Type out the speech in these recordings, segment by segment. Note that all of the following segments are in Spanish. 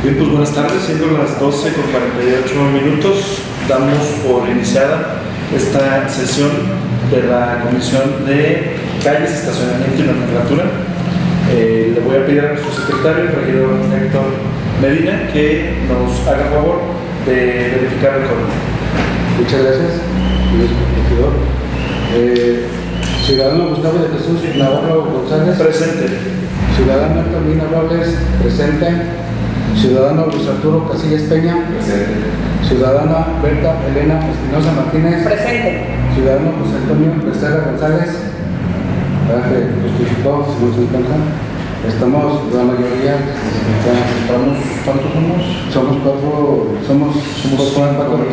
Bien, pues buenas tardes, siendo las 12:48, damos por iniciada esta sesión de la Comisión de Calles, Estacionamiento y Nomenclatura. Le voy a pedir a nuestro secretario, el regidor Héctor Medina, que nos haga favor de verificar el código. Muchas gracias, regidor. Ciudadano Gustavo de Jesús Navarro González. Presente. Ciudadano Carolina Robles. Presente. Ciudadano Luis Arturo Casillas Peña. Presente. Ciudadana Berta Elena Espinosa Martínez. Presente. Ciudadano José Antonio Becerra González. Justificó, si no se encuentra. Estamos, la mayoría, ¿cuántos somos? Somos cuatro, somos cuatro.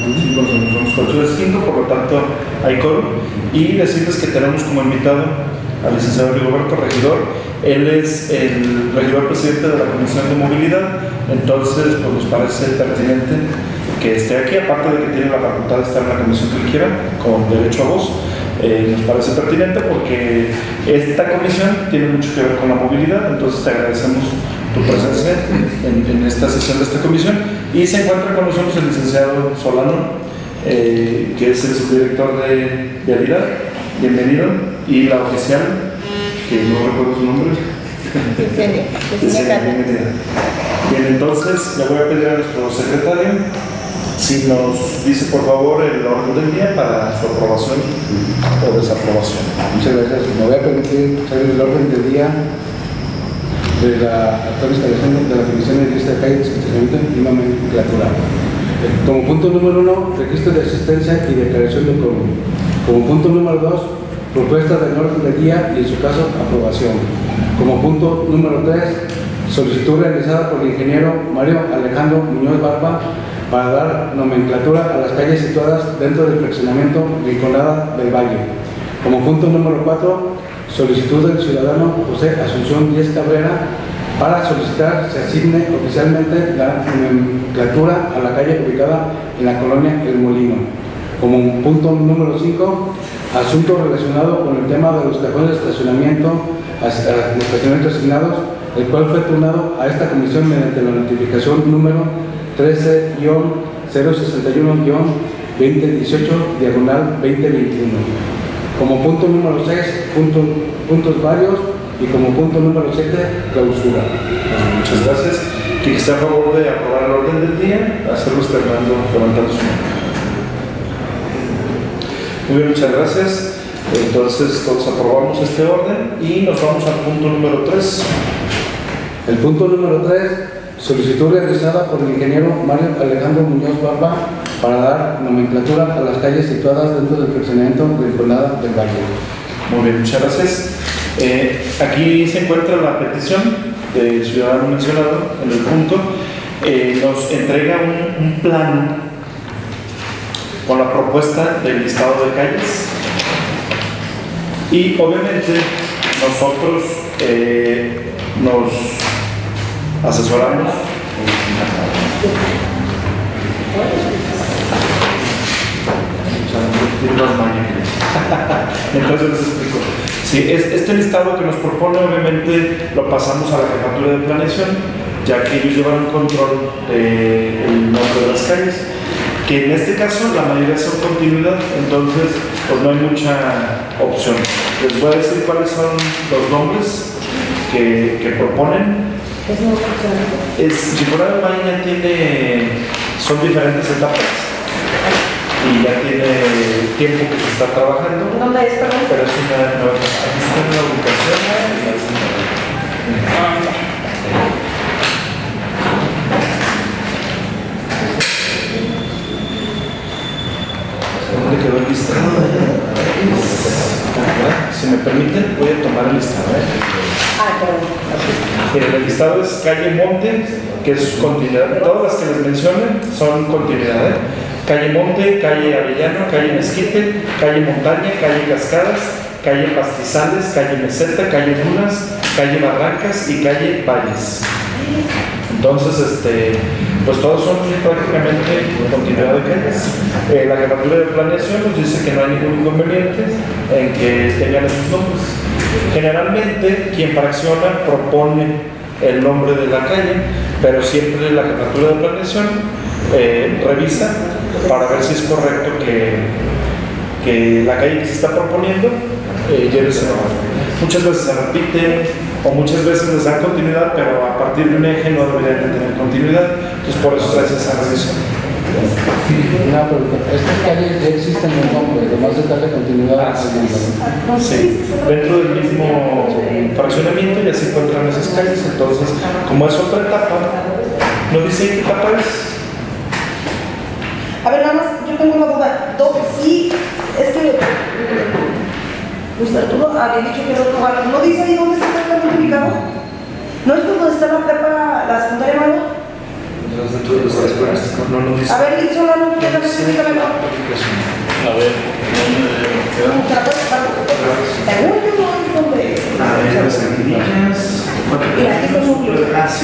Es quinto, por lo tanto hay coro. Y decirles que tenemos como invitado al licenciado Rigoberto Regidor. Él es el regidor presidente de la Comisión de Movilidad. Entonces, pues nos parece pertinente que esté aquí, aparte de que tiene la facultad de estar en la comisión que quiera, con derecho a voz. Nos parece pertinente porque esta comisión tiene mucho que ver con la movilidad. Entonces te agradecemos tu presencia en esta sesión de esta comisión. Y se encuentra con nosotros el licenciado Solano, que es el subdirector de Vialidad. Bienvenido. Y la oficial, que no recuerdo su nombre. Bienvenida. Bien, entonces le voy a pedir a nuestro secretario si nos dice por favor el orden del día para su aprobación o desaprobación. Muchas gracias. Me voy a permitir saber el orden del día de la actual instalación de la Comisión de Lista de Calles, Estacionamiento y Nomenclatura. Como punto número 1, registro de asistencia y declaración de quórum. Como punto número 2, propuesta del orden del día y en su caso aprobación. Como punto número 3, solicitud realizada por el ingeniero Mario Alejandro Muñoz Barba para dar nomenclatura a las calles situadas dentro del fraccionamiento Rinconada del Valle. Como punto número 4, solicitud del ciudadano José Asunción Díez Cabrera para solicitar se asigne oficialmente la nomenclatura a la calle ubicada en la colonia El Molino. Como punto número 5, asunto relacionado con el tema de los cajones de estacionamiento, los estacionamientos asignados, el cual fue turnado a esta comisión mediante la notificación número 13-061-2018/2021. Como punto número 6, puntos varios, y como punto número 7, clausura. Muchas gracias. Quien está a favor de aprobar el orden del día, hacerlo levantando su mano. Muy bien, muchas gracias. Entonces todos aprobamos este orden y nos vamos al punto número 3. El punto número 3, solicitud realizada por el ingeniero Mario Alejandro Muñoz Barba para dar nomenclatura a las calles situadas dentro del fraccionamiento Rinconada del Valle. Muy bien, muchas gracias. Aquí se encuentra la petición del ciudadano mencionado en el punto. Nos entrega un plano con la propuesta del listado de calles y obviamente nosotros nos asesoramos. Entonces les explico. Sí, este listado que nos propone obviamente lo pasamos a la jefatura de planeación, ya que ellos llevan un control del nombre de las calles, que en este caso la mayoría son continuidad, entonces pues no hay mucha opción. Les voy a decir cuáles son los nombres que proponen. Rinconada del Valle ya son diferentes etapas y ya tiene tiempo que se está trabajando. ¿Dónde es, perdón? Pero es una nueva. Aquí está en la ubicación. ¿Dónde quedó el listado? Si me permiten, voy a tomar el listado. El listado es calle Monte, que es continuidad. Todas las que les mencioné son continuidad. Calle Monte, calle Avellano, calle Mezquite, calle Montaña, calle Cascadas, calle Pastizales, calle Meseta, calle Dunas, calle Barrancas y calle Valles. Entonces, pues todos son prácticamente continuidad de calles. La jefatura de planeación nos dice que no hay ningún inconveniente en que tengan esos nombres. Generalmente, quien fracciona propone el nombre de la calle, pero siempre la jefatura de planeación revisa para ver si es correcto que la calle que se está proponiendo lleve ese nombre. Muchas veces se repite o muchas veces les dan continuidad, pero a partir de un eje no deberían de tener continuidad, entonces por eso se hace esa revisión. Una pregunta, ¿estas calles ya existen en el nombre? Además de darle continuidad al nombre. Sí, dentro del mismo fraccionamiento ya se encuentran esas calles, entonces como es otra etapa, ¿no dice qué etapa es? A ver, nada más, yo tengo una duda. Sí, es que Luis Arturo había dicho que era otro lugar. ¿No dice ahí dónde está exactamente ubicado? ¿No es donde está la prepa, la secundaria Mano? No lo dice. A ver, Solano, ¿qué tal? Explícamelo. A ver, Según yo no es donde. A ver, las Anguillas. Mira, aquí son núcleos.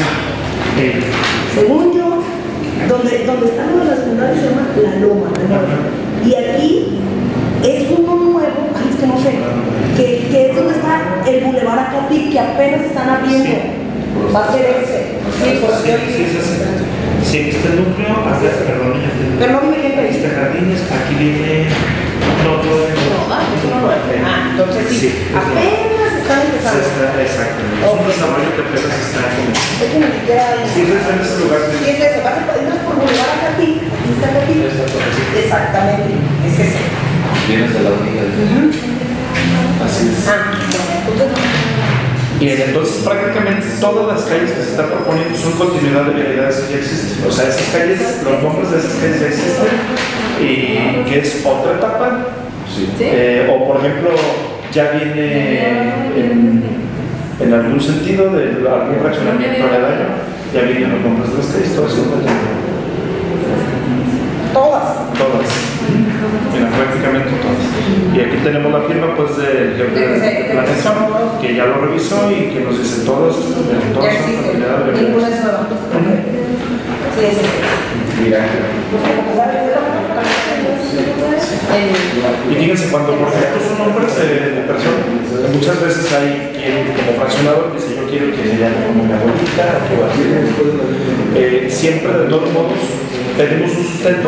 Según yo, donde está lo de la secundaria se llama La Loma, ¿no? Y aquí es uno nuevo, ay, es que no sé, que es donde está el Boulevard Acatí, que apenas están abriendo. Sí. Va a ser ese. Sí, porque Sí, este núcleo, perdón, pero no me quedé este jardines, aquí viene. No, todo el eso no lo es. Entonces sí, apenas están empezando. Exacto. Es un desarrollo que apenas está como. Es que ni siquiera hay. Sí, es en ese lugar. Sí, es eso. Entras por Boulevard Acatí, aquí está Acatí. Exactamente, es ese. vienes de la unidad. Así es. Entonces. Y entonces prácticamente todas las calles que se están proponiendo son continuidad de vialidades que ya existen. O sea, esas calles, los nombres de esas calles ya existen y que es otra etapa. Sí. O por ejemplo, ya viene en algún sentido de algún fraccionamiento aledaño, ya vienen los nombres de las calles, todas son todas. Mira, prácticamente todas. Y aquí tenemos la firma pues del jefe de planeación, que ya lo revisó y que nos dice todas son continuidad de Ninguna es nueva. Sí, sí. Mira. Y fíjense, cuando por ejemplo son nombres de personas, muchas veces hay quien como fraccionador dice yo quiero que se llame como mi abuelita o que va a ser. Siempre de todos modos pedimos un sustento.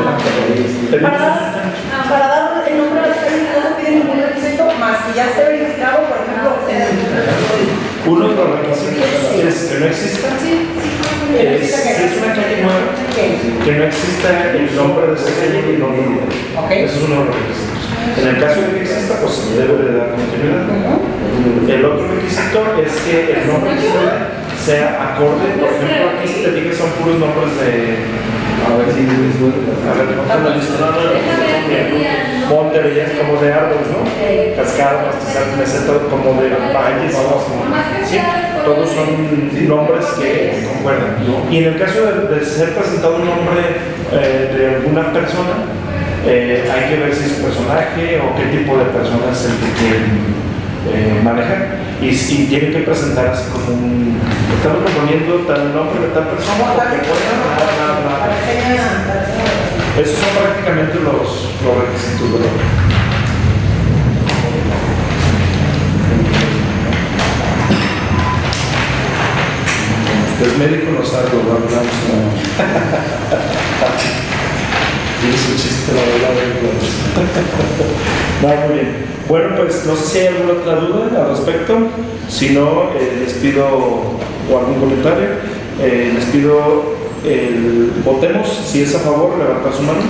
Para dar el nombre a las calles no se pide ningún requisito más que ya esté verificado, por ejemplo, uno de los requisitos es que no exista. Si es una calle nueva, que no exista el nombre de esa calle y el nombre de ella. Eso es uno de los requisitos. En el caso de que exista, pues se debe de dar continuidad. El otro requisito es que el nombre sea acorde. Por ejemplo, aquí si te fijas son puros nombres de. A ver si después. A ver, no te la lista. Monte, veías como de árboles, ¿no? Cascada, pastizal, meseta, como de valles, ¿sí? Todos son nombres que concuerdan. Y en el caso de ser presentado un nombre de alguna persona, hay que ver si es un personaje o qué tipo de persona es el que quieren manejar. Y si tienen que presentar así como un. Estamos proponiendo tal nombre de tal persona, porque esos son prácticamente los requisitos, ¿verdad? El médico no sabe lo hablamos. Tienes un chiste, la verdad. No, muy bien. Bueno, pues no sé si hay alguna otra duda al respecto. Si no, les pido, o algún comentario, les pido votemos. Si es a favor, levantar su mano.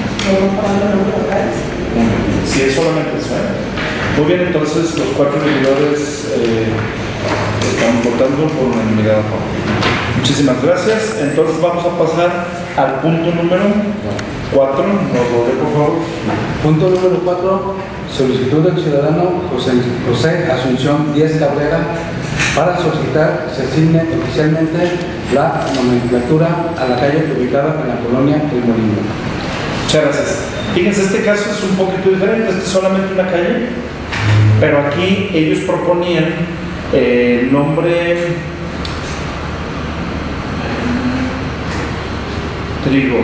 Si es solamente eso. Muy bien, entonces los 4 regidores están votando por unanimidad a favor. Muchísimas gracias. Entonces vamos a pasar al punto número 4. Nos lo dé, por favor. Punto número 4. Solicitud del ciudadano José Asunción Díaz Cabrera para solicitar se asigne oficialmente la nomenclatura a la calle ubicada en la colonia El Molino. Muchas gracias. Fíjense, este caso es un poquito diferente. Este es solamente una calle, pero aquí ellos proponían el nombre Trigo.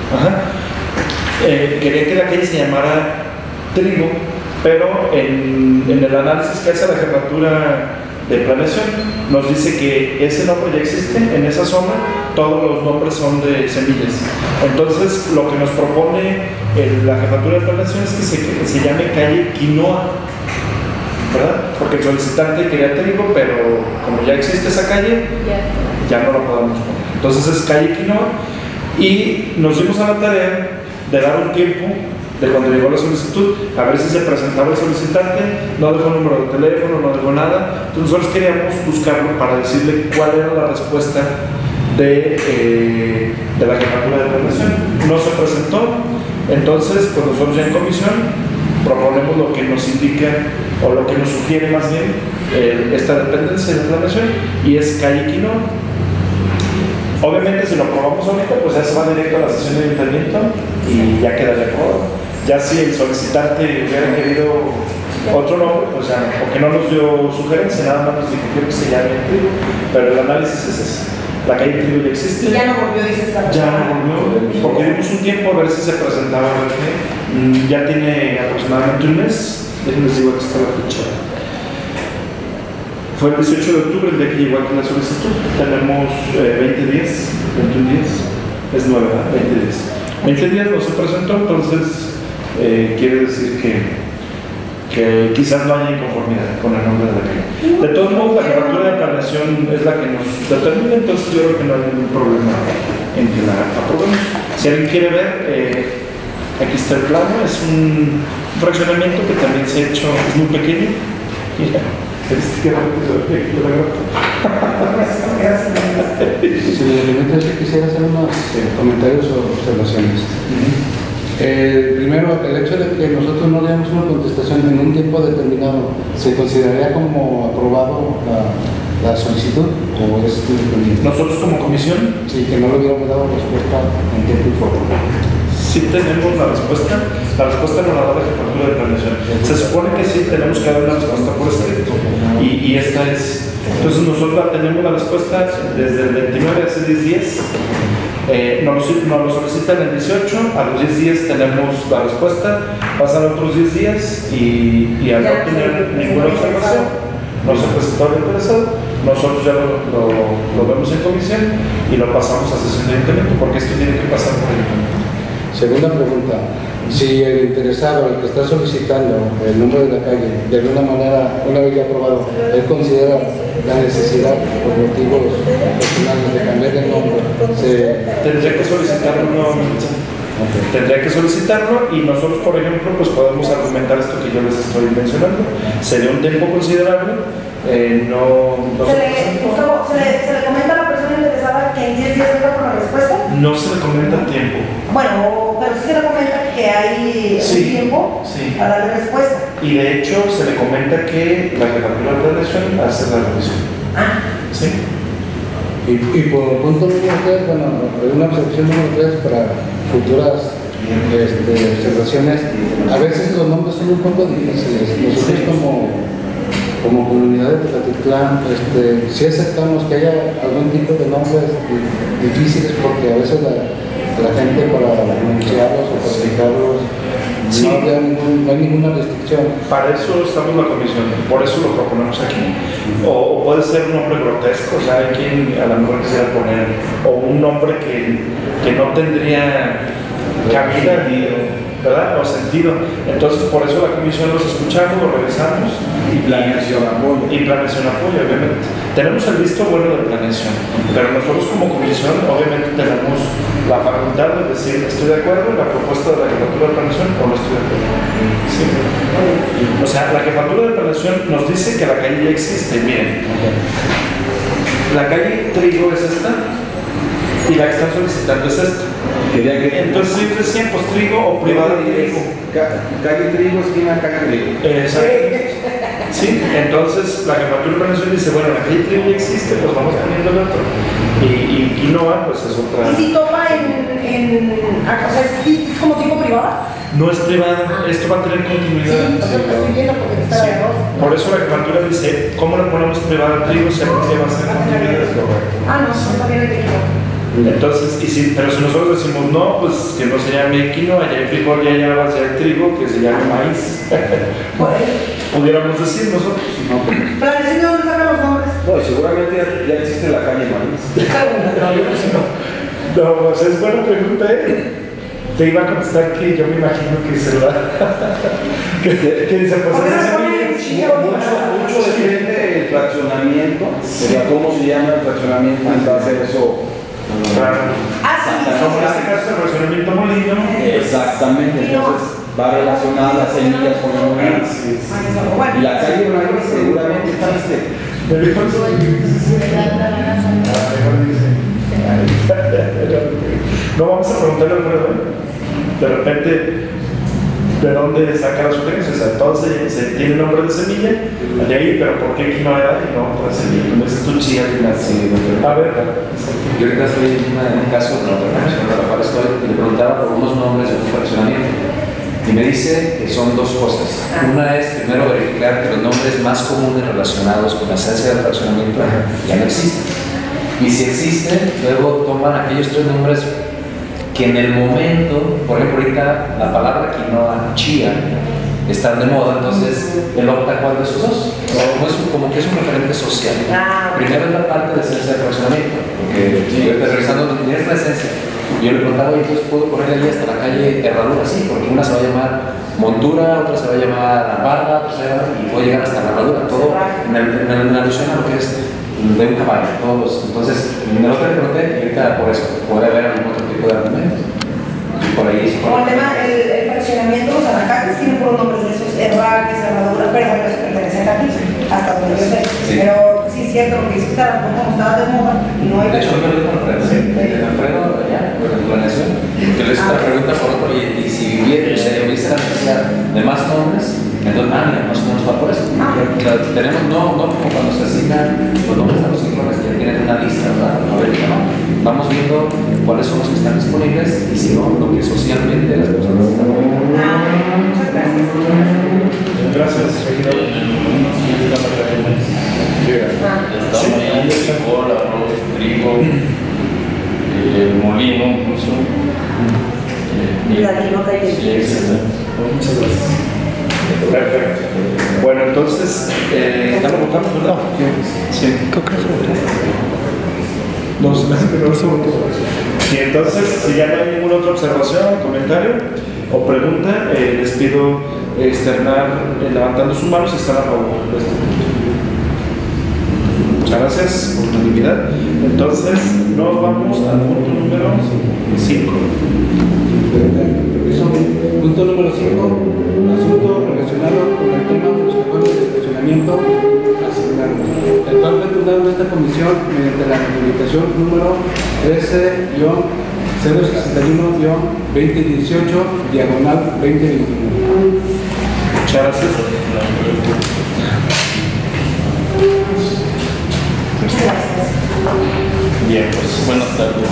Quería que la calle se llamara Trigo, pero en el análisis que hace la jefatura de planeación. Nos dice que ese nombre ya existe en esa zona, todos los nombres son de semillas. Entonces, lo que nos propone la jefatura de planeación es que se llame calle Quinoa, ¿verdad? Porque el solicitante quería trigo, pero como ya existe esa calle, ya no lo podemos poner. Entonces es calle Quinoa, y nos dimos a la tarea de dar un tiempo de cuando llegó la solicitud, a ver si se presentaba el solicitante. No dejó número de teléfono, no dejó nada. Entonces nosotros queríamos buscarlo para decirle cuál era la respuesta de la jefatura de planeación. No se presentó. Entonces, pues nosotros ya en comisión proponemos lo que nos indica, o lo que nos sugiere más bien esta dependencia de planeación, y es calle Quinoa. Obviamente, si lo aprobamos ahorita, pues ya se va directo a la sesión de ayuntamiento y ya queda de acuerdo. Ya si el solicitante hubiera querido otro nombre, pues ya no, porque no nos dio sugerencia, nada más nos dijo que se llame Trigo, pero el análisis es ese. La calle Trigo ya existe. Y ya no volvió, dice esta. Ya no volvió, porque dimos un tiempo a ver si se presentaba. Ya tiene aproximadamente un mes. Déjenme digo que está la fecha. Fue el 18 de octubre el día que llegó aquí la solicitud. Tenemos 20 días, 21 días. Es 9, ¿verdad? 20 días. 20 días no se presentó, entonces quiere decir que quizás no haya inconformidad con el nombre de la calle. De todos modos, la jefatura de planeación es la que nos determina, entonces yo creo que no hay ningún problema en que la aprobemos. Si alguien quiere ver, aquí está el plano, es un fraccionamiento que también se ha hecho, es muy pequeño. Mira, qué rápido, Si me permite, yo quisiera hacer unos comentarios o observaciones. Primero, el hecho de que nosotros no demos una contestación en un tiempo determinado, ¿se consideraría como aprobado la solicitud o es independiente? Nosotros como comisión, Sí, que no le hubiéramos dado respuesta en tiempo y forma. sí tenemos la respuesta nos la da la jefatura de planeación. Se supone que sí tenemos que dar una respuesta por escrito, y esta es. Entonces nosotros tenemos la respuesta desde el 29 hace 10 días. Nos lo solicitan el 18, a los 10 días tenemos la respuesta, pasan otros 10 días y al no tener ninguna observación, no se presentó el interesado, nosotros ya lo vemos en comisión y lo pasamos a sesión de ayuntamiento, porque esto tiene que pasar por el ayuntamiento. Segunda pregunta, si el interesado, el que está solicitando el nombre de la calle, de alguna manera, una vez ya aprobado, él considera la necesidad por motivos personales de cambiar el nombre, tendría que solicitarlo nuevamente. Okay. Tendría que solicitarlo, y nosotros, por ejemplo, pues podemos argumentar esto que yo les estoy mencionando. Sería un tiempo considerable. Se le comenta a la persona interesada que en 10 días venga con la respuesta. No se le comenta el tiempo. Bueno, pero sí se le comenta que hay un tiempo para la respuesta. Y de hecho se le comenta que la jefatura de planeación hace la revisión. ¿Sí? Y por punto número 3, bueno, una observación número 3 para futuras observaciones, a veces los nombres son un poco difíciles. Nosotros como comunidad de Tepatitlán, sí aceptamos que haya algún tipo de nombres difíciles, porque a veces la gente para pronunciarlos o para explicarlos no hay ninguna restricción. Para eso estamos en la comisión, por eso lo proponemos aquí. O puede ser un nombre grotesco, o sea, hay quien a lo mejor quisiera poner, o un nombre que no tendría cabida ni, ¿verdad?, o sentido. Entonces, por eso la comisión los escuchamos, los revisamos y planeación apoyo, obviamente. Tenemos el visto bueno de planeación, pero nosotros como comisión obviamente tenemos la facultad de decir estoy de acuerdo en la propuesta de la jefatura de planeación o no estoy de acuerdo. Sí. O sea, la jefatura de planeación nos dice que la calle ya existe. Miren, la calle Trigo es esta y la que están solicitando es esta. Entonces ellos decían pues Trigo o privada Trigo. Calle Trigo, esquina calle Trigo. Exacto. Sí, entonces la jefatura de planeación dice, bueno, la calle Trigo ya existe, pues vamos poniendo el otro. Y Quinoa, pues es otra. ¿Y si toma o sea, es como tipo privada? No es privada, esto va a tener continuidad. Sí, estoy viendo porque está de arroz. Por eso la jefatura dice, ¿cómo le ponemos privada Trigo si algún día va a ser continuidad? No, está bien el Trigo. Entonces, pero si nosotros decimos no, pues que no se llame quinoa, ya hay frijol, ya hay habas, ya hay trigo, que se llame maíz. Pudiéramos decir nosotros. Planeación, ¿de dónde sacan los No, y seguramente ya existe la calle Maíz. No, pues es buena pregunta, Te iba a contestar que yo me imagino que se va. que dice, pues ¿Por qué ese no ponen Mucho depende del fraccionamiento, de cómo se llama el fraccionamiento, y va a ser eso. Claro. Ah, sí, En este caso, el fraccionamiento Molino. Exactamente, entonces va relacionada las semillas con el molino. Y la calle Maíz seguramente existe. No vamos a preguntarle al Alfredo, de repente, ¿de dónde saca las sugerencias? O sea, todos se tiene nombre de semilla, de ahí, pero ¿por qué quinoa y no otra semilla? Como dices tú, chía, a ver. Yo ahorita estoy en un caso de la organización de la cual estoy y le preguntaba por unos nombres de un fraccionamiento. Y me dice que son dos cosas. Una es primero verificar que los nombres más comunes relacionados con la esencia del fraccionamiento ya no existen. Y si existen, luego toman aquellos tres nombres que en el momento, por ejemplo, ahorita la palabra quinoa, chía, están de moda, entonces él opta cuál de esos dos. Como que es un referente social. Primero es la parte de esencia del fraccionamiento, porque yo estoy revisando donde tienes la esencia. Yo le preguntaba, entonces puedo correr allí hasta la calle Herradura, sí, porque una se va a llamar Montura, otra se va a llamar Barra, otra se va a llamar, y puedo llegar hasta la Herradura, todo en alusión a lo que es de un caballo, todos. Entonces, en el otro le pregunté, y ahorita por eso, puede haber algún otro tipo de argumentos. Por ahí es como el tema, el fraccionamiento, los anacates tienen por nombres de esos, Herraques, Herradura, pero bueno, eso pertenece a aquí, hasta donde yo sé. Sí. Pero sí es cierto, lo que dice usted, como estaba de moda, y no hay. de hecho, yo lo digo con Alfredo, allá, con la planeación, que le hice esta pregunta por otro, y si hubiese la necesidad de más nombres, entonces, mira, más o menos va por eso. O sea, tenemos, no como cuando se asignan los nombres a los informes que ya tienen una lista, ¿verdad? A ver, no. Vamos viendo cuáles son los que están disponibles y si no, lo que socialmente las personas están poniendo. Muchas gracias. Gracias, regidor. Está maíz, frijol, arroz, trigo, el molino incluso. Y la misma calle. Sí, exacto. Muchas gracias. Perfecto. Bueno, entonces, ¿ya lo votamos, verdad? Sí. Y entonces, si ya no hay ninguna otra observación, comentario o pregunta, les pido externar levantando sus manos y estar a favor de este punto. Muchas gracias por unanimidad. Entonces, nos vamos al punto número 5. Punto número 5. Asunto relacionado con el tema de los cajones de estacionamiento asignados. El cual fue turnado en esta comisión mediante la notificación número 13-061-2018-2021. Muchas gracias. Muchas gracias. Bien, pues buenas tardes.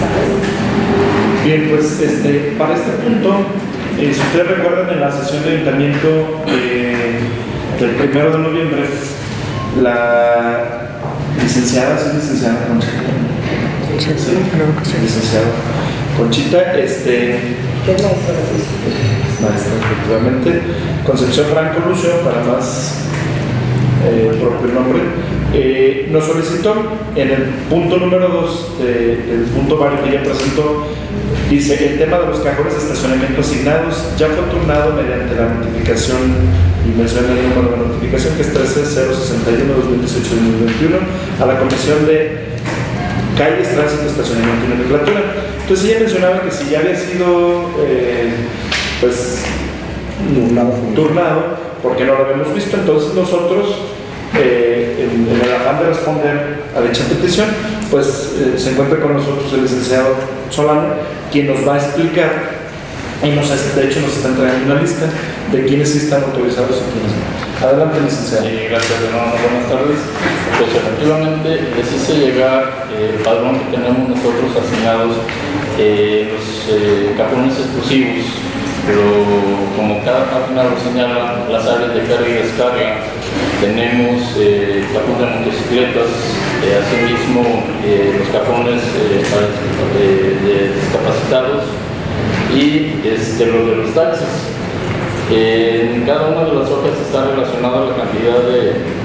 Bien, pues para este punto, si ustedes recuerdan en la sesión de ayuntamiento del 1 de noviembre, la licenciada, ¿sí licenciada Conchita? Sí, licenciada Conchita, ¿Qué es maestro de maestra, efectivamente, Concepción Franco Lucio, para más propio nombre, nos solicitó en el punto número 2 del punto varios que ella presentó, dice: el tema de los cajones de estacionamiento asignados ya fue turnado mediante la notificación, y menciona el número de notificación que es 13-061-2018-2021 a la Comisión de Calles, Tránsito, Estacionamiento y Nomenclatura. Entonces ella mencionaba que si ya había sido pues turnado, porque no lo habíamos visto, entonces nosotros en el afán de responder a dicha petición, pues se encuentra con nosotros el licenciado Solano, quien nos va a explicar, y de hecho nos está entregando una lista de quienes sí están autorizados y quienes no. Adelante, licenciado. Sí, gracias, hermano. Buenas tardes. Pues efectivamente les hice llegar el padrón que tenemos nosotros asignados, los cajones exclusivos, pero como cada página lo señala, las áreas de carga y descarga, tenemos cajón de motocicletas, asimismo los cajones de discapacitados y los de los taxis. En cada una de las hojas está relacionada la cantidad de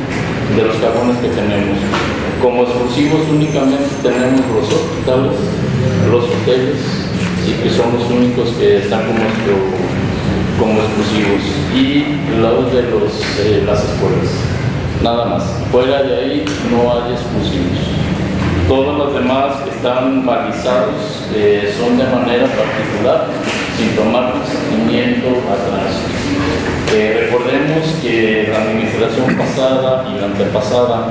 de los cajones que tenemos. Como exclusivos únicamente tenemos los hospitales, los hoteles, y que son los únicos que están como exclusivos, y los de las escuelas, nada más. Fuera de ahí no hay exclusivos. Todos los demás están balizados, son de manera particular, sin tomar seguimiento atrás. Recordemos que la administración pasada y la antepasada,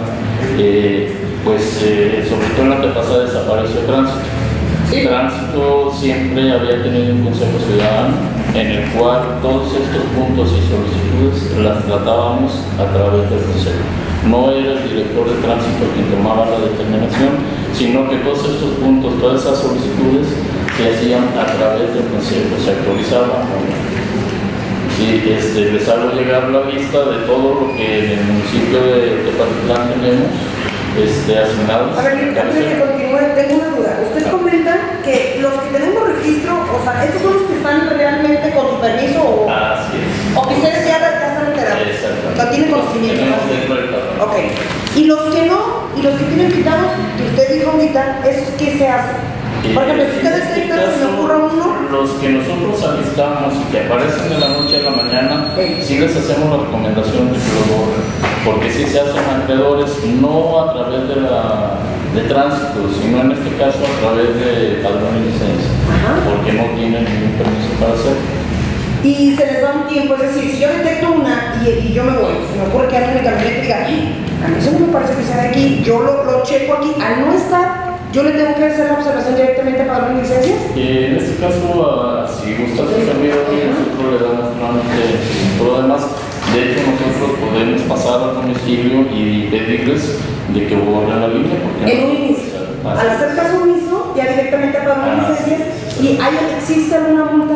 sobre todo en la antepasada desapareció tránsito. El tránsito siempre había tenido un consejo ciudadano en el cual todos estos puntos y solicitudes las tratábamos a través del consejo. No era el director de tránsito quien tomaba la determinación, sino que todos estos puntos, todas esas solicitudes se hacían a través del consejo, se actualizaban. Sí, les hago llegar la lista de todo lo que en el municipio de Tepatitlán tenemos asignados. A ver, antes de que continúe, tengo una duda. Usted comenta que los que tenemos registro, o sea, estos son los que están realmente con su permiso o... Así es. O que ustedes ya están enterados. Exactamente. O sea, tienen conocimiento. Tenemos dentro del padrón. Ok. Y los que no, y los que tienen quitados, que usted dijo ahorita, ¿esos qué se hacen? Por ejemplo, si ustedes quitan, se me ocurre uno. Los que nosotros alistamos y que aparecen de la noche a la mañana, sí les hacemos la recomendación de que lo borren, porque sí se hacen acreedores, no a través de tránsito, sino en este caso a través de padrón y licencia, porque no tienen ningún permiso para hacerlo. Y se les da un tiempo, es decir, si yo detecto una y yo me voy, se me ocurre que alguien en mi camioneta y diga, a mí eso no me parece que sea de aquí, yo lo checo aquí, al no estar, yo le tengo que hacer la observación directamente a padrón y licencias. En este caso, si gustas también, nosotros le damos trámite todo lo demás. De hecho, nosotros podemos pasar al domicilio y pedirles de que borren la línea. En un inicio, al hacer caso omiso, ya directamente a padrón y licencias, ¿y existe alguna multa?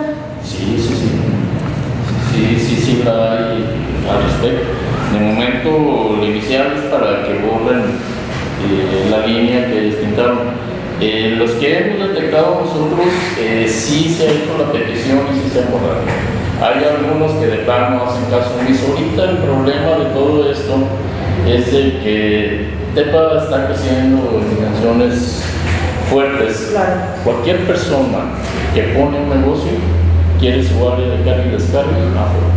Sí, la hay al respecto. De momento, lo inicial es para que borren la línea que despintaron. Los que hemos detectado nosotros, sí se ha hecho la petición y sí se ha borrado. Hay algunos que de plano hacen caso omiso. Ahorita el problema de todo esto es de que Tepa está creciendo en dimensiones fuertes. Claro. Cualquier persona que pone un negocio quiere su área de carga y descarga afuera.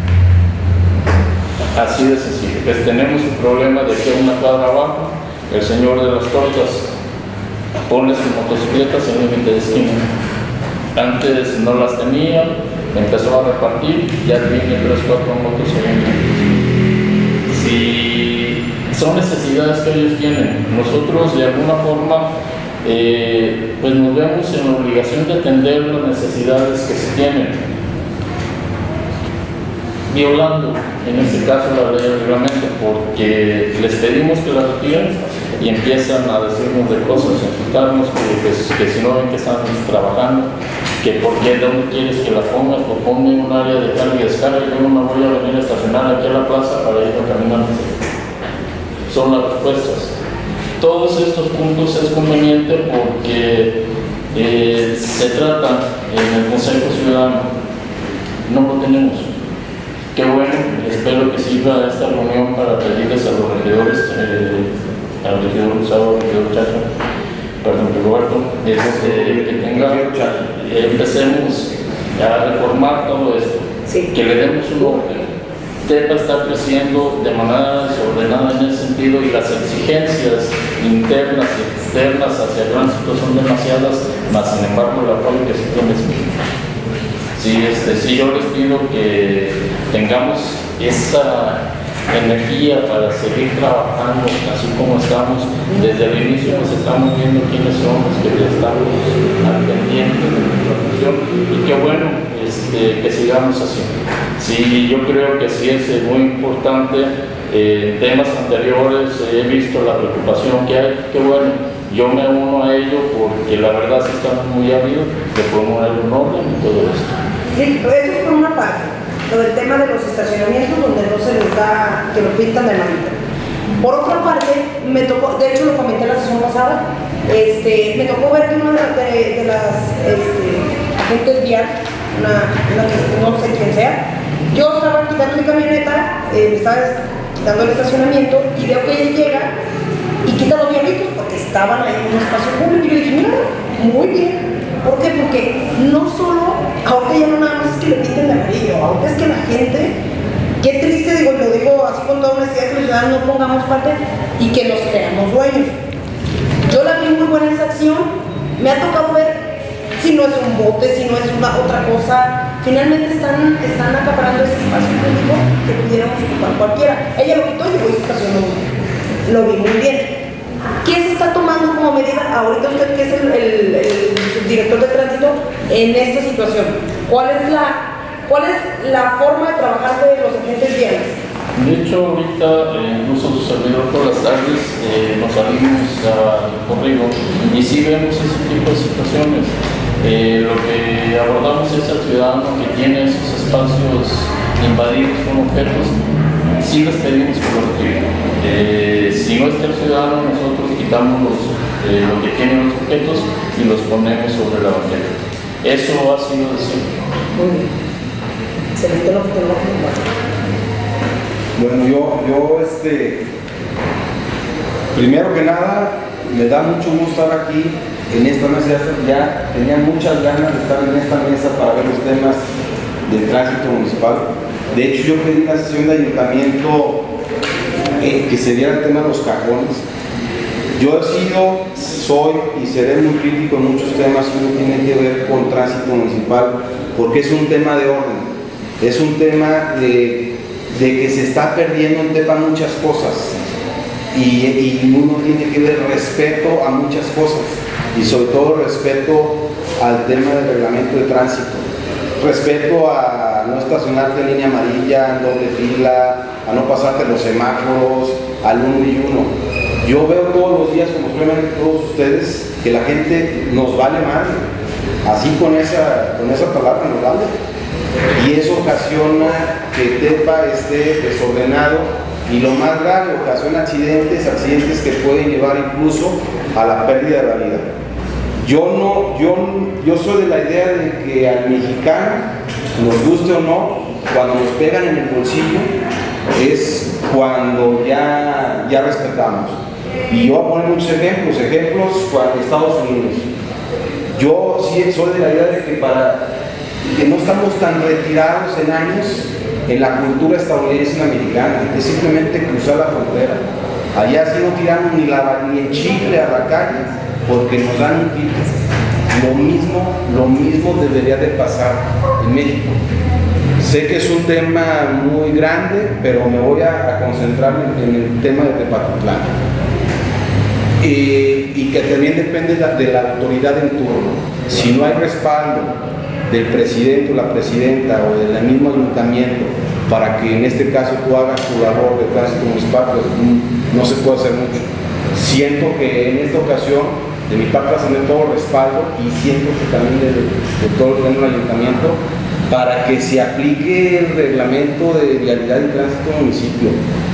Así de sencillo. Pues tenemos un problema de que una cuadra abajo, el señor de las tortas pone sus motocicletas en límite de esquina. Antes no las tenía, empezó a repartir, ya tiene 3 o 4 motos en. Si son necesidades que ellos tienen, nosotros de alguna forma pues nos vemos en la obligación de atender las necesidades que se tienen, violando en este caso la ley del reglamento, porque les pedimos que la retiren y empiezan a decirnos de cosas, a insultarnos, que si no ven que están trabajando, que por qué, ¿dónde quieres que la pongas? Pues ponme un área de carga y descarga, yo no me voy a venir a estacionar aquí a la plaza para ir a caminar. Son las respuestas. Todos estos puntos es conveniente porque se trata en el Consejo Ciudadano, no lo tenemos. Qué bueno, espero que sirva esta reunión para pedirles a los regidores, al regidor Gustavo, al regidor Chacho, perdón, Roberto, que empecemos a reformar todo esto, que le demos un orden. Tepa está creciendo de manera desordenada en ese sentido y las exigencias internas y externas hacia el tránsito son demasiadas, mas sin embargo el apoyo que se tiene es mínimo. Sí, yo les pido que tengamos esa energía para seguir trabajando así como estamos. Desde el inicio pues estamos viendo quiénes son los que estamos al pendiente de nuestra función y qué bueno que sigamos así. Sí, yo creo que sí es muy importante. En temas anteriores he visto la preocupación que hay, qué bueno, yo me uno a ello porque la verdad sí estamos muy ávidos de poner un orden y todo esto. Sí, eso es por una parte, lo del tema de los estacionamientos donde no se les da, que lo pintan de manita. Por otra parte, me tocó, de hecho lo comenté la sesión pasada, me tocó ver que una de las agentes vial, una que no sé quién sea, yo estaba quitando mi camioneta, estaba quitando el estacionamiento y veo que él llega y quita los diablitos porque estaban ahí en un espacio público y yo dije, mira, muy bien. ¿Por qué? Porque no solo, ahorita ya no nada más es que le pinten de amarillo, ahorita es que la gente, qué triste, digo, lo digo así con toda honestidad, que los ciudadanos no pongamos parte y que nos creamos dueños. Yo la vi muy buena esa acción, me ha tocado ver si no es un bote, si no es una otra cosa, finalmente están acaparando ese espacio público que pudiéramos ocupar cualquiera. Ella lo quitó y yo esa estación lo vi muy bien. ¿Qué se está tomando como medida ahorita usted que es el director de tránsito en esta situación? ¿Cuál es la forma de trabajar de los agentes viales? De hecho, ahorita, incluso su servidor por las tardes, nos salimos al corrido y sí vemos ese tipo de situaciones. Lo que abordamos es al ciudadano que tiene esos espacios invadidos con objetos, sí les pedimos que lo retiren. Si no está el ciudadano, nosotros quitamos lo que tienen los objetos y los ponemos sobre la banqueta. Eso ha sido de siempre. Muy bien. Excelente lo que tenemos que compartir. Bueno, yo primero que nada, me da mucho gusto estar aquí en esta mesa. Ya tenía muchas ganas de estar en esta mesa para ver los temas del tránsito municipal. De hecho, yo pedí una sesión de ayuntamiento que se diera el tema de los cajones. Yo he sido, soy y seré muy crítico en muchos temas que no tienen que ver con tránsito municipal, porque es un tema de orden, es un tema de que se está perdiendo en tema muchas cosas y uno tiene que ver respeto a muchas cosas y sobre todo respeto al tema del reglamento de tránsito, respeto a no estacionarte en línea amarilla, en doble fila, a no pasarte los semáforos, al uno y uno. Yo veo todos los días, como suelen todos ustedes, que la gente nos vale mal, así con esa palabra nos vale. Y eso ocasiona que Tepa esté desordenado y lo más grave, ocasiona accidentes que pueden llevar incluso a la pérdida de la vida. Yo soy de la idea de que al mexicano, nos guste o no, cuando nos pegan en el bolsillo es cuando ya respetamos. Y yo voy a poner muchos ejemplos cuando Estados Unidos. Yo sí soy de la idea de que no estamos tan retirados en años en la cultura estadounidense y americana, es simplemente cruzar la frontera. Allá sí no tiramos ni el chicle a la calle porque nos dan un ticket. Lo mismo debería de pasar en México. Sé que es un tema muy grande, pero me voy a concentrar en el tema de Tepatitlán. Y que también depende de la autoridad en turno. Si no hay respaldo del presidente o la presidenta o del mismo ayuntamiento para que en este caso tú hagas tu labor de tránsito municipal, pues no se puede hacer mucho. Siento que en esta ocasión de mi parte va a tener todo respaldo y siento que también de todo el ayuntamiento para que se aplique el reglamento de vialidad y tránsito del municipio.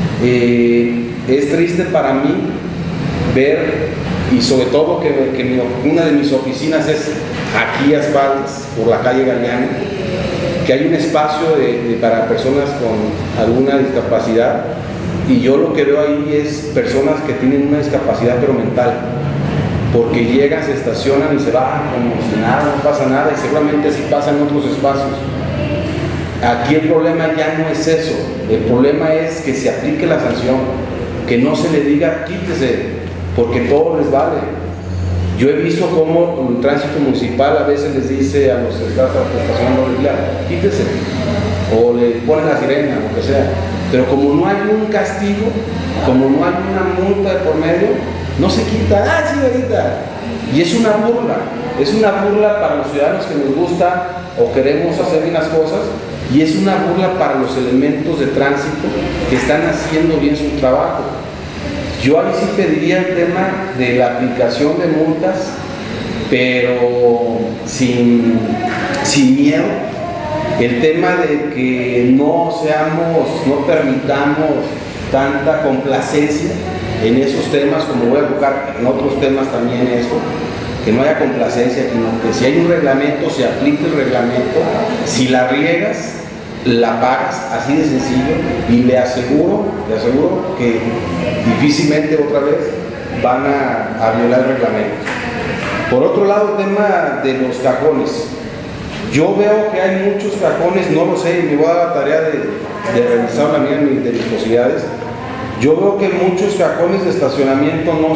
Es triste para mí ver, y sobre todo que una de mis oficinas es aquí a espaldas, por la calle Galeano, que hay un espacio para personas con alguna discapacidad, y yo lo que veo ahí es personas que tienen una discapacidad pero mental, porque llegan, se estacionan y se van como si nada, no pasa nada, y seguramente así pasa en otros espacios. Aquí el problema ya no es eso, el problema es que se aplique la sanción, que no se le diga quítese, porque todo les vale. Yo he visto cómo el tránsito municipal a veces les dice a los que están estacionando quítese, o le ponen la sirena, lo que sea, pero como no hay un castigo, como no hay una multa de por medio, no se quita, sí, ahorita. Y es una burla para los ciudadanos que nos gusta o queremos hacer bien las cosas, y es una burla para los elementos de tránsito que están haciendo bien su trabajo. Yo ahí sí pediría el tema de la aplicación de multas, pero sin miedo. El tema de que no permitamos tanta complacencia en esos temas, como voy a tocar en otros temas también eso, que no haya complacencia, sino que si hay un reglamento, se aplique el reglamento. Si la riegas, la pagas, así de sencillo, y le aseguro que difícilmente otra vez van a violar el reglamento. Por otro lado, el tema de los cajones. Yo veo que hay muchos cajones, no lo sé, me voy a dar la tarea de revisar la mía de mis posibilidades. Yo veo que muchos cajones de estacionamiento no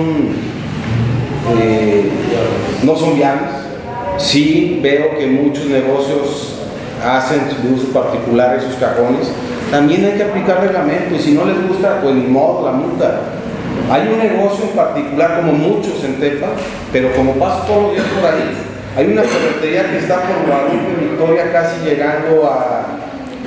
son viables. Sí veo que muchos negocios hacen de uso particular esos cajones. También hay que aplicar reglamento, y si no les gusta, pues ni modo, la multa. Hay un negocio en particular, como muchos en Tepa, pero como paso todos los días por ahí, hay una ferretería que está por Guadalupe, Victoria, casi llegando a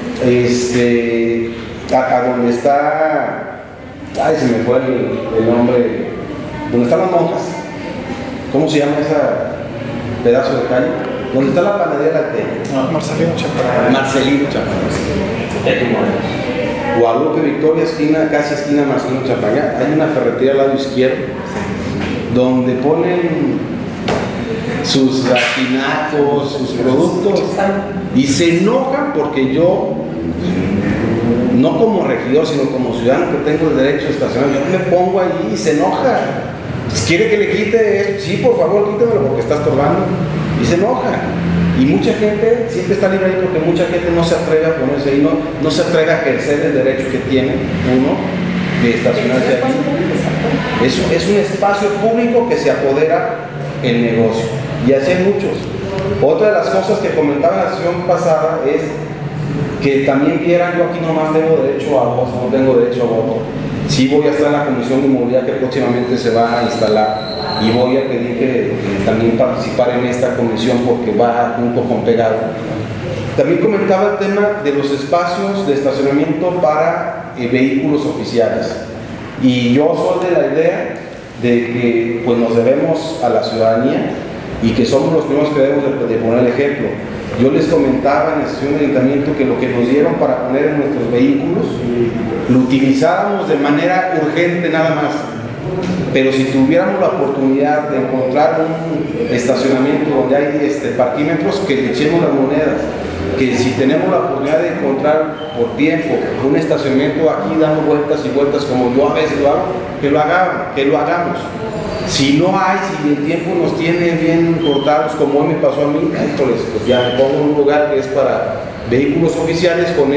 donde está, ay, se me fue el nombre, donde están las monjas. ¿Cómo se llama ese pedazo de calle? Donde está la panadería La Tela. Marcelino Chaparral. Marcelino Chaparral. Guadalupe, Victoria, casi esquina Marcelino Chaparral. Hay una ferretería al lado izquierdo donde ponen sus refinados, sus productos, y se enojan porque yo, no como regidor, sino como ciudadano que tengo el derecho a estacionar, yo me pongo allí y se enoja. ¿Quiere que le quite esto? Sí, por favor, quítemelo porque está estorbando. Y se enoja. Y mucha gente siempre está libre ahí porque mucha gente no se atreve a ponerse ahí, no se atreve a ejercer el derecho que tiene uno de estacionarse ahí. Es un espacio público que se apodera el negocio. Y así hay muchos. Otra de las cosas que comentaba en la sesión pasada es que también vieran, yo aquí nomás tengo derecho a voz, no tengo derecho a voto. Sí voy a estar en la Comisión de Movilidad que próximamente se va a instalar, y voy a pedir que también participar en esta comisión porque va junto con pegado. También comentaba el tema de los espacios de estacionamiento para vehículos oficiales, y yo soy de la idea de que pues nos debemos a la ciudadanía y que somos los primeros que debemos de poner el ejemplo. Yo les comentaba en la sesión de ayuntamiento que lo que nos dieron para poner en nuestros vehículos lo utilizáramos de manera urgente nada más, pero si tuviéramos la oportunidad de encontrar un estacionamiento donde hay parquímetros, que le echemos las monedas, que si tenemos la oportunidad de encontrar por tiempo un estacionamiento aquí dando vueltas y vueltas como yo a veces lo hago, que lo hagamos. Si no hay, si el tiempo nos tiene bien cortados, como hoy me pasó a mí, pues ya me pongo en un lugar que es para vehículos oficiales con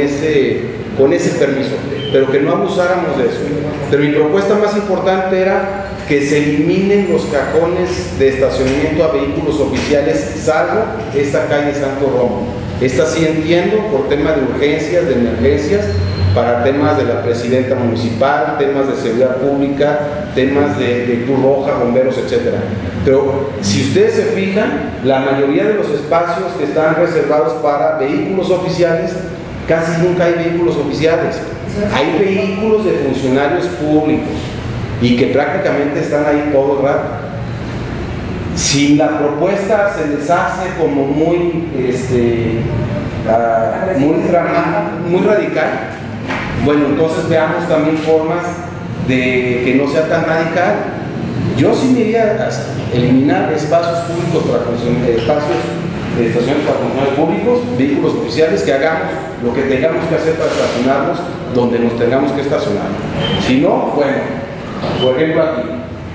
ese permiso, pero que no abusáramos de eso. Pero mi propuesta más importante era que se eliminen los cajones de estacionamiento a vehículos oficiales, salvo esta calle Santo Romo. Esta sí entiendo por temas de urgencias, de emergencias, para temas de la presidenta municipal, temas de seguridad pública, temas de Cruz Roja, bomberos, etc. Pero si ustedes se fijan, la mayoría de los espacios que están reservados para vehículos oficiales, casi nunca hay vehículos oficiales. Hay vehículos de funcionarios públicos y que prácticamente están ahí todo el rato. Si la propuesta se les hace como muy radical, bueno, entonces veamos también formas de que no sea tan radical. Yo sí me iría a eliminar espacios públicos para espacios de estaciones para funcionarios públicos, vehículos oficiales, que hagamos lo que tengamos que hacer para estacionarnos donde nos tengamos que estacionar. Si no, bueno, por ejemplo aquí,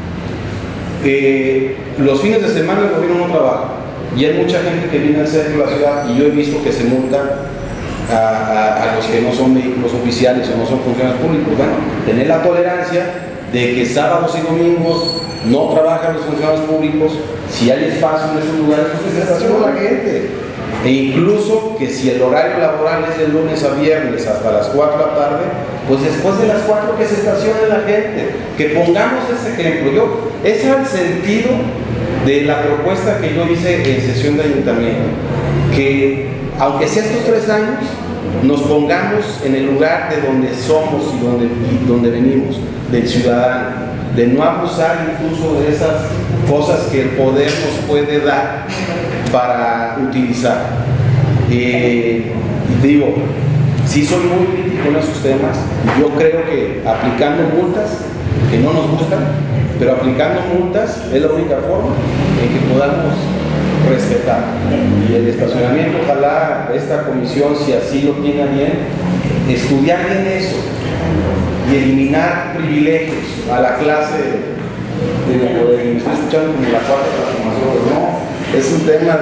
los fines de semana el gobierno no trabaja y hay mucha gente que viene al centro de la ciudad, y yo he visto que se multan a los que no son vehículos oficiales o no son funcionarios públicos. Bueno, tener la tolerancia de que sábados y domingos no trabajan los funcionarios públicos, si hay espacio en esos lugares, pues se estaciona la gente. E incluso que si el horario laboral es de lunes a viernes hasta las 4 de la tarde, pues después de las 4 que se estacione la gente. Que pongamos ese ejemplo. Ese era el sentido de la propuesta que yo hice en sesión de ayuntamiento, que aunque sea estos 3 años, nos pongamos en el lugar de donde somos y donde venimos, del ciudadano, de no abusar incluso de esas cosas que el poder nos puede dar para utilizar. Y digo, sí soy muy crítico en esos temas. Yo creo que aplicando multas, que no nos gustan, pero aplicando multas es la única forma en que podamos respetar está. Y el estacionamiento, ojalá esta comisión, si así lo tiene bien, estudiar bien eso y eliminar privilegios a la clase me estoy escuchando como la cuarta transformación, pero no, es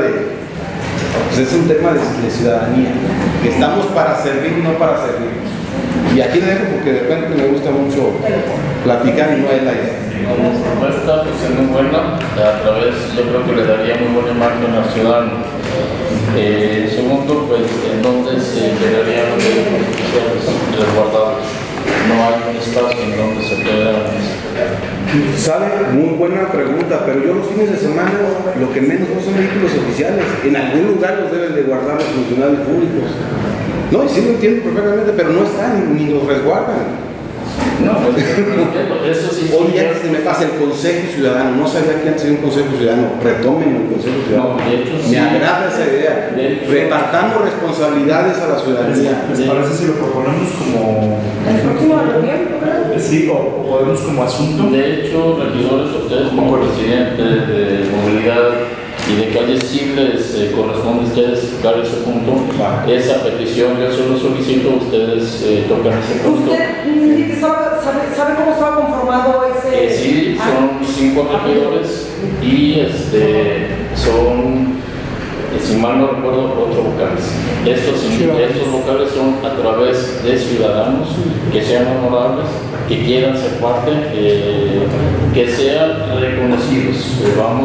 un tema de ciudadanía, que estamos para servir, no para servir. Y aquí le dejo porque de repente me gusta mucho platicar y no es la idea. Como propuesta, pues es muy buena, a través, yo creo que le daría muy buena imagen al ciudadano. Segundo, pues en donde se quedarían los vehículos oficiales resguardados. No hay un espacio en donde se pueda. Sabe, muy buena pregunta, pero yo los fines de semana lo que menos no son vehículos oficiales. En algún lugar los deben de guardar los funcionarios públicos. No, y sí lo entiendo perfectamente, pero no están ni los resguardan. No, pues, eso sí. Hoy ya se me pasa el Consejo Ciudadano, no sabía que antes había un Consejo Ciudadano, retomen el Consejo Ciudadano. No, de hecho, me agrada esa idea, repartamos responsabilidades a la ciudadanía. ¿Les parece si lo proponemos como... El próximo noviembre, ¿verdad? Sí, o podemos como asunto? De hecho, regidores, ustedes como presidente de movilidad y de calles civiles, corresponde a ustedes dar ese punto. Esa petición yo solo solicito, ustedes tocan ese punto. ¿Usted sabe cómo estaba conformado ese...? Sí, son 5 regidores y son, si mal no recuerdo, 8 vocales. Estos vocales son a través de ciudadanos que sean honorables, que quieran ser parte, que sean reconocidos,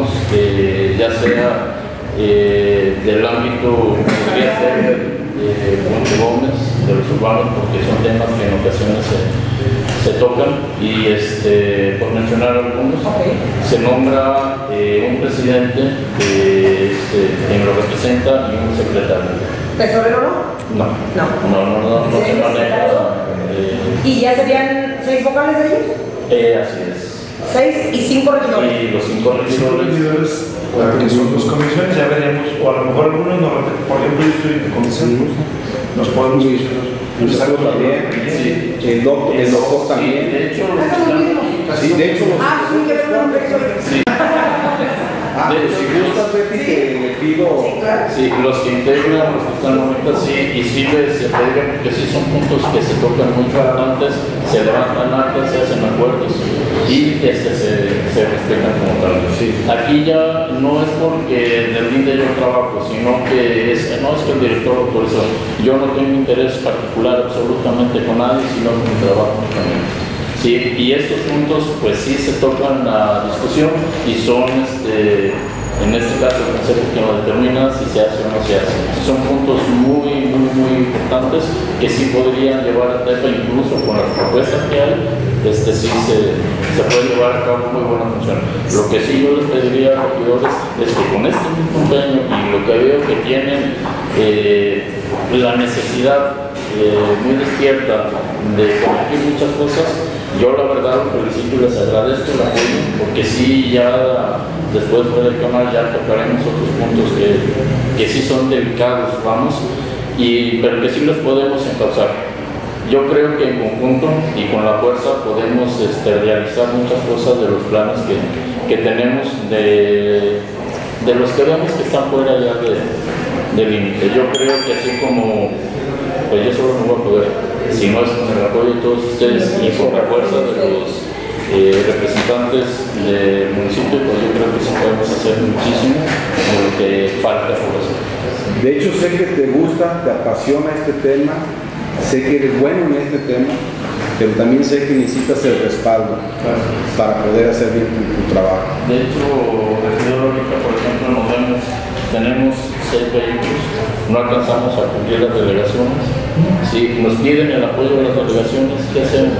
ya sea del ámbito, podría ser Ponte Gómez, de los urbanos, porque son temas que en ocasiones se tocan, y por mencionar algunos, se nombra un presidente que lo representa y un secretario. ¿Tesorero no? No se maneja. ¿Y ya serían 6 vocales de ellos? Así es. 6 y 5 regidores. Y los 5 regidores, Claro, que son dos comisiones, ya veríamos, o a lo mejor algunos nos repiten, por ejemplo, yo estoy en comisión, nos podemos Luis Algo también, sí. el doctor también. Sí, de hecho, Sí, de hecho, Sí, que ver con sí. de hecho, si gustas, Betty, que le pido. Sí, los que integran, los que están ahorita, sí, y sí se pegan, porque sí son puntos que se tocan muy importantes, se levantan actas, se hacen acuerdos y se respetan como tal. Sí. Aquí ya no es porque en el INDE yo trabajo, sino que no es que el director autorizó. Yo no tengo interés particular absolutamente con nadie, sino con mi trabajo también. Sí, y estos puntos pues sí se tocan a discusión y son, en este caso el Consejo que lo determina si se hace o no se hace. Son puntos muy importantes que sí podrían llevar a cabo, incluso con las propuestas que hay, sí se puede llevar a cabo muy buena función. Lo que sí yo les pediría a los regidores es que con este mismo empeño y lo que veo que tienen la necesidad muy despierta de corregir muchas cosas, yo la verdad los felicito y les agradezco el apoyo, porque sí, ya después del canal ya tocaremos otros puntos que sí son delicados, pero que sí los podemos encauzar. Yo creo que en conjunto y con la fuerza podemos realizar muchas cosas de los planes que tenemos, de los que vemos que están fuera ya del límite. Yo creo que así como pues yo solo no voy a poder, si no es con el apoyo de todos ustedes y con la fuerza de los representantes del municipio, pues yo creo que sí podemos hacer muchísimo de lo que falta por hacer. De hecho, sé que te gusta, te apasiona este tema, sé que eres bueno en este tema, pero también sé que necesitas el respaldo para poder hacer bien tu trabajo. De hecho, regidor, ahorita, por ejemplo, tenemos 6 vehículos, no alcanzamos a cumplir las delegaciones. Si nos piden el apoyo de las delegaciones, ¿qué hacemos?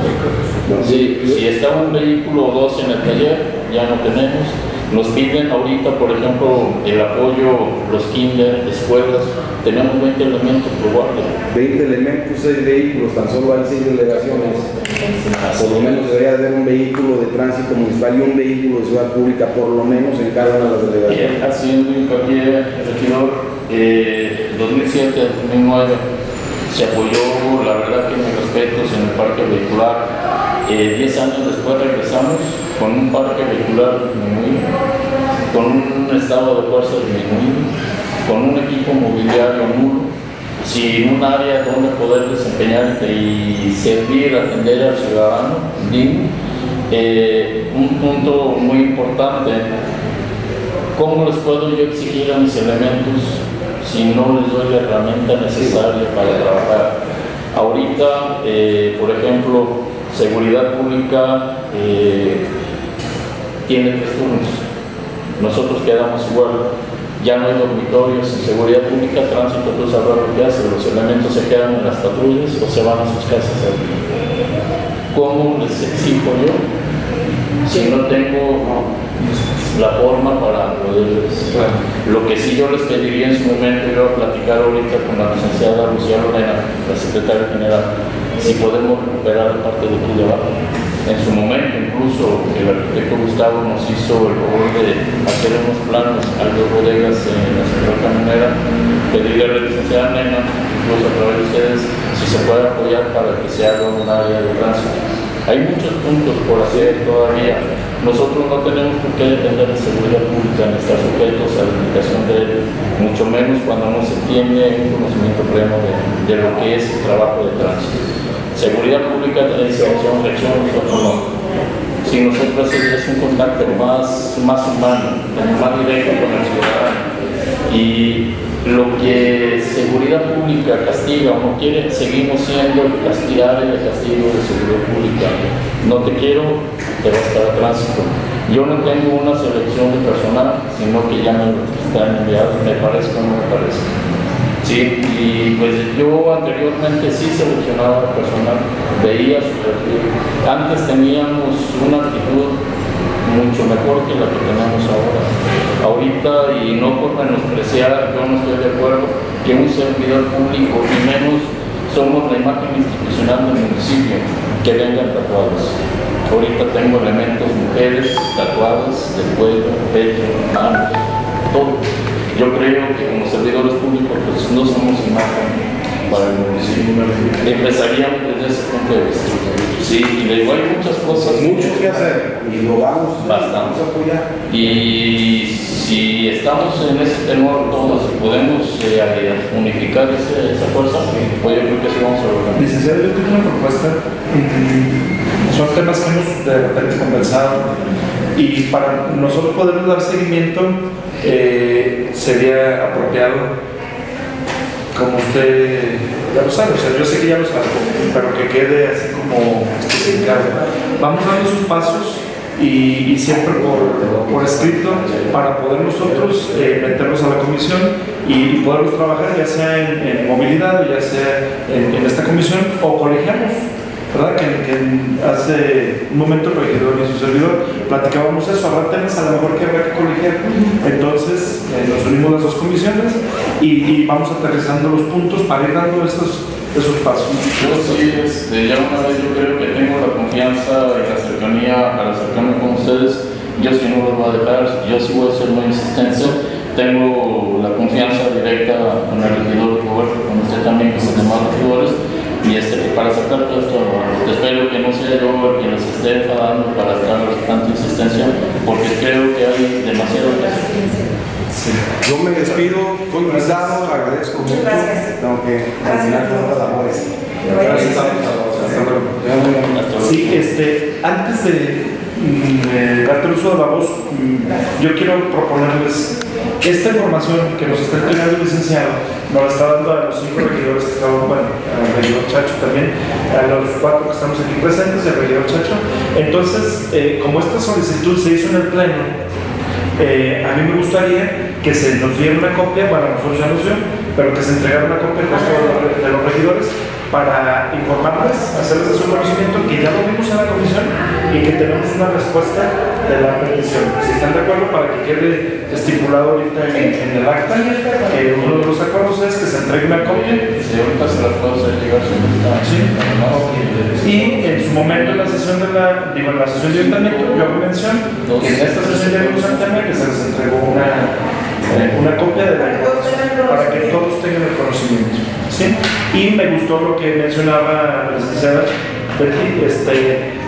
Si está un vehículo o 2 en el taller, ya no tenemos. Nos piden ahorita, por ejemplo, el apoyo, los kinder, escuelas, tenemos 20 elementos por guardia. 20 elementos, 6 vehículos, tan solo hay 6 delegaciones. Por lo menos debería haber un vehículo de tránsito municipal y un vehículo de ciudad pública, por lo menos en cada una de las delegaciones. Haciendo hincapié, regidor, 2007-2009 se apoyó, la verdad que mis respetos, en el parque vehicular. 10 años después regresamos con un parque vehicular disminuido, con un estado de fuerza disminuido, con un equipo mobiliario nulo, sin un área donde poder desempeñarte y servir, atender al ciudadano digno. Un punto muy importante: ¿cómo les puedo yo exigir a mis elementos si no les doy la herramienta necesaria para trabajar? Ahorita, por ejemplo, seguridad pública tiene 3 turnos. Nosotros quedamos igual. Ya no hay dormitorios en seguridad pública, tránsito, tú sabrás lo que hace. Los elementos se quedan en las patrullas o se van a sus casas. ¿Cómo les exijo yo si no tengo la forma para poderles? Lo que sí yo les pediría en su momento, iba a platicar ahorita con la licenciada Lucía Lorena, la secretaria general, si podemos recuperar la parte de aquí de abajo. En su momento, incluso, el arquitecto Gustavo nos hizo el favor de hacer unos planos a las bodegas en la central camionera. Pedirle a la licenciada Nena, incluso a través de ustedes, si se puede apoyar para que se haga un área de tránsito. Hay muchos puntos por hacer todavía. Nosotros no tenemos por qué depender de seguridad pública ni estar sujetos a la indicación de él, mucho menos cuando no se tiene un conocimiento pleno de lo que es el trabajo de tránsito. Seguridad pública tiene inspección, reacción, nosotros no. Si nosotros es un contacto más humano, más directo con el ciudadano. Y lo que seguridad pública castiga o no quiere, seguimos siendo el castigar y el castigo de seguridad pública. No te quiero, te vas para tránsito. Yo no tengo una selección de personal, sino que ya me están enviados, me parece o no me parece. Sí, y pues yo anteriormente sí seleccionaba personal, veía su perfil. Antes teníamos una actitud mucho mejor que la que tenemos ahora. Ahorita, y no por menospreciar, yo no estoy de acuerdo que un servidor público, y menos somos la imagen institucional del municipio, que vengan tatuados. Ahorita tengo elementos mujeres tatuadas del cuello, pecho, manos, todo. Yo creo que como servidores públicos pues no somos imagen para el municipio. Empezaríamos desde ese punto de vista. Sí, y le digo, hay muchas cosas. Mucho que hacer y lo vamos bastante a apoyar. Y si estamos en ese tenor todos y podemos unificar esa fuerza, pues yo creo que sí vamos a lograr. Licenciado, yo tengo una propuesta. Son temas que hemos de repente conversado y para nosotros poder dar seguimiento sería apropiado, como usted ya lo sabe, o sea, yo sé que ya lo sabe, pero que quede así como especificado. Vamos dando sus pasos y siempre por escrito para poder nosotros meternos a la comisión y poderlos trabajar ya sea en movilidad o ya sea en esta comisión o colegiamos. ¿Verdad? Que hace un momento el regidor y su servidor platicábamos eso, habrá temas a lo mejor que habrá que colegiar. Entonces nos unimos las dos comisiones y vamos aterrizando los puntos para ir dando esos pasos. Yo sí, ya una vez yo creo que tengo la confianza y la cercanía para acercarme con ustedes. Yo sí no los voy a dejar, yo sí voy a ser muy insistente. Tengo la confianza directa con el regidor Roberto, con usted también, con los demás regidores. Y para sacar todo esto, espero que no sea yo el que los esté enfadando para estar tanta insistencia, porque creo que hay demasiado que hacer. Sí. Yo me despido con cuidado, agradezco mucho. Gracias. Tengo que continuar con otras labores. Gracias. Hasta luego. Sí, antes de darte el uso de la voz, yo quiero proponerles esta información que nos está entregando el licenciado. Nos la está dando a los 5 regidores que estaban, bueno, al regidor Chacho también, a los 4 que estamos aquí presentes y al regidor Chacho. Entonces, como esta solicitud se hizo en el pleno, a mí me gustaría que se nos diera una copia, para nosotros ya nos dio, pero que se entregara una copia al resto de los regidores para informarles, hacerles su conocimiento que ya lo vimos en la comisión y que tenemos una respuesta de la petición. Si están de acuerdo, para que quede estipulado ahorita en el acta, que uno de los acuerdos es que se entregue una copia. Si ahorita se las puedo hacer llegar, sí. Y en su momento en la sesión de la sesión de ayuntamiento, yo hago mención que en esta sesión de ayuntamiento que se les entregó una copia de la para que todos tengan el conocimiento. ¿Sí? Y me gustó lo que mencionaba la licenciada Betty,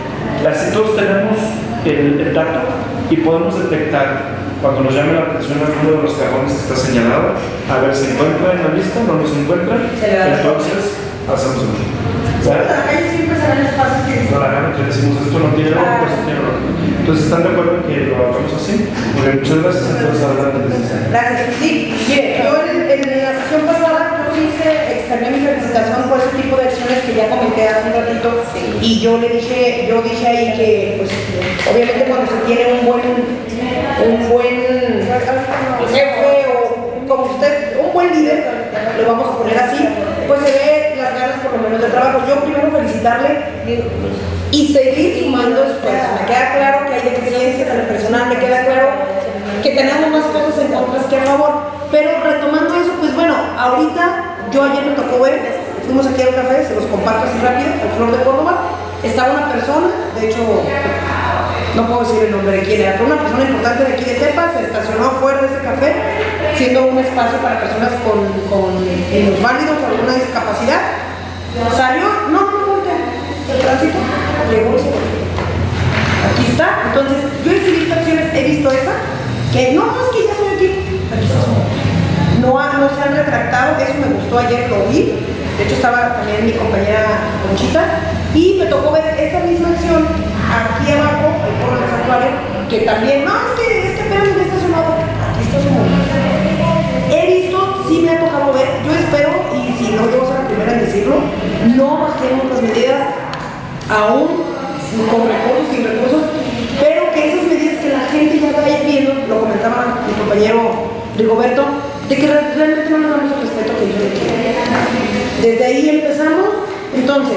Así todos tenemos el dato y podemos detectar cuando nos llame la atención alguno de los cajones que está señalado, a ver si encuentra en la lista, no nos encuentra, entonces hacemos el mismo. La calle siempre serán espacios que No la gana que decimos esto no tiene lógica, esto tiene lógica. Entonces, ¿están de acuerdo en que lo hagamos así? Muy bien, muchas gracias. Entonces, adelante. Gracias. Sí, mire, yo en la sesión pasada externé mi felicitación por ese tipo de acciones que ya comenté hace un ratito, y yo dije ahí que, pues, obviamente cuando se tiene un buen jefe o como usted, un buen líder, lo vamos a poner así, pues se ve las ganas por lo menos de trabajo. Yo primero felicitarle y seguir sumando esfuerzos. Me queda claro que hay deficiencias en el personal, me queda claro que tenemos más cosas en contra que a favor, pero retomando eso, pues bueno, ahorita yo ayer me tocó ver, fuimos aquí al café, se los comparto así rápido, al Flor de Córdoba, estaba una persona, de hecho, no puedo decir el nombre de quién era, pero una persona importante de aquí de Tepa se estacionó afuera de ese café, siendo un espacio para personas con minusválidos o alguna discapacidad. Salió, no el tránsito, llegó y se volvió. Aquí está, entonces, yo he visto acciones, he visto esa, que no, es que ya estoy aquí está. No se han retractado, eso me gustó ayer, lo vi, de hecho estaba también mi compañera Conchita, y me tocó ver esa misma acción aquí abajo, el foro del santuario, que también, no, es que espérame, ya está sonado, aquí está sonado. He visto, sí me ha tocado ver, yo espero, y si no, yo voy a ser la primera en decirlo, no bajemos las medidas aún con recursos, sin recursos, pero que esas medidas que la gente ya vaya viendo, lo comentaba mi compañero Rigoberto, de que realmente no nos damos el respeto que yo le quiero. Desde ahí empezamos, entonces,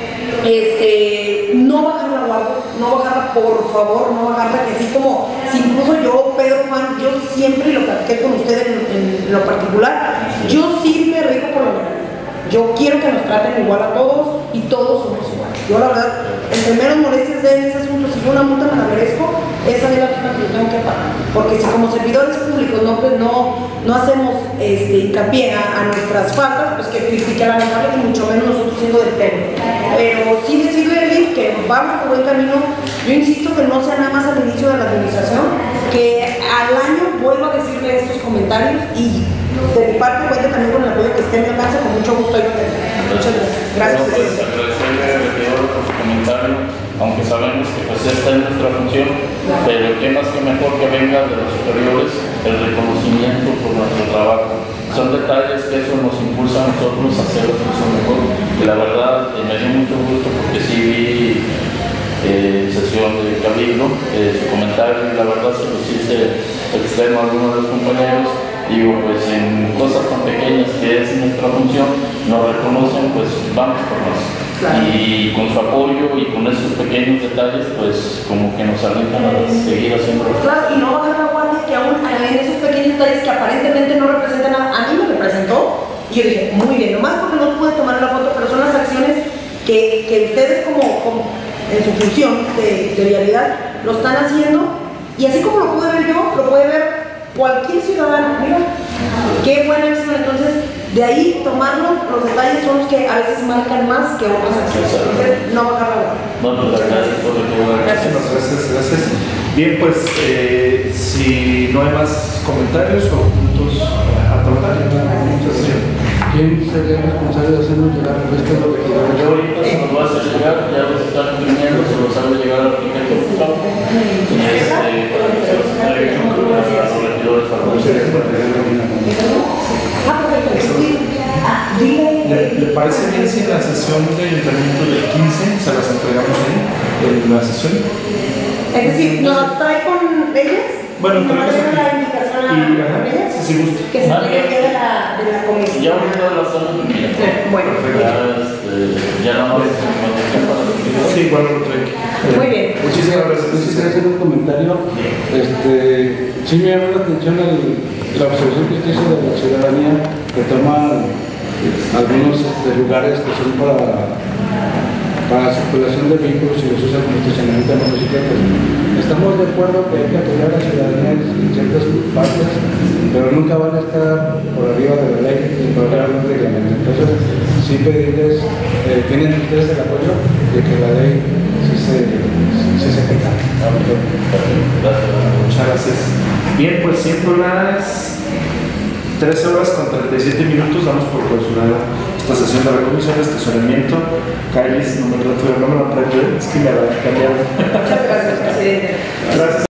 no bajar la guardia, no bajarla, por favor, no bajarla, que así como, si incluso yo, Pedro, Juan, yo siempre, y lo platiqué con ustedes en lo particular, yo sí me rijo por lo menos. Yo quiero que nos traten igual a todos y todos somos iguales. Yo la verdad, entre menos molestias de ese asunto, si yo una multa me la merezco, esa es la multa que yo tengo que pagar. Porque si como servidores públicos no hacemos hincapié a nuestras faltas, pues que critique a la lamentable y mucho menos nosotros siendo del pleno. Pero sí decirle a Eli que vamos por buen camino. Yo insisto que no sea nada más al inicio de la administración, que al año vuelvo a decirle estos comentarios y de mi parte cuento también con el apoyo que esté en mi alcance, con mucho gusto. Muchas gracias. Gracias. No, pues agradecerle al regidor por su comentario, aunque sabemos que pues esta es nuestra función, pero qué más que mejor que venga de los superiores el reconocimiento por nuestro trabajo. Son detalles que eso nos impulsa a nosotros a hacer las cosas mejor. Y la verdad me dio mucho gusto porque sí vi sesión de Cabildo, su comentario, y la verdad se los hice externo a algunos de los compañeros. Digo, pues en cosas tan pequeñas que es nuestra función, nos reconocen, pues vamos por más. Claro. Y con su apoyo y con esos pequeños detalles, pues como que nos alientan a seguir haciendo. Claro, y no bajar la guardia, que aún en esos pequeños detalles que aparentemente no representan nada, a mí me representó, y yo dije, muy bien, nomás porque no pude tomar la foto, pero son las acciones que ustedes como en su función de vialidad lo están haciendo, y así como lo pude ver yo, lo puede ver cualquier ciudadano. Mira, qué buena acción. Entonces, de ahí tomarnos los detalles son los que a veces marcan más que otras acciones. Entonces, no bajar la guardia. Bueno, gracias por todo. Gracias. Bien, pues si no hay más comentarios o puntos a tratar, ¿quién sería responsable de hacernos llegar el resto de los regidores? Yo ahorita se los voy a hacer llegar, ya los están imprimiendo, se los hago llegar al arquitecto Gustavo, para que se los entreguen a los regidores para ¿Le parece bien si en la sesión de ayuntamiento del 15 se las entregamos ahí, en la sesión? Es decir, ¿nos trae con ellas? Bueno, ¿nos trae la indicación a ellas? Sí, gusta. Que se tiene que de la comisión. Ya ahorita la estamos imprimiendo. Bueno, ya nada más para sí, igual lo traigo. muy bien. Muchísimas gracias. Quisiera hacer un comentario. Sí me llamó la atención la observación que usted hizo de la ciudadanía que toma algunos lugares que son para circulación de vehículos y los usan como estacionamiento de motocicletas. Estamos de acuerdo que hay que apoyar a la ciudadanía en ciertas partes, pero nunca van a estar por arriba de la ley y por arriba del reglamento. Entonces, sí pedirles, tienen ustedes el apoyo de que la ley se se ejecuta. Muchas gracias. Bien, pues siendo las 13 horas con 37 minutos, damos por clausurada esta sesión de la Comisión de Estacionamiento. Calles, no me lo aprendí, es que me la cambiaron. Muchas gracias, presidente. Gracias.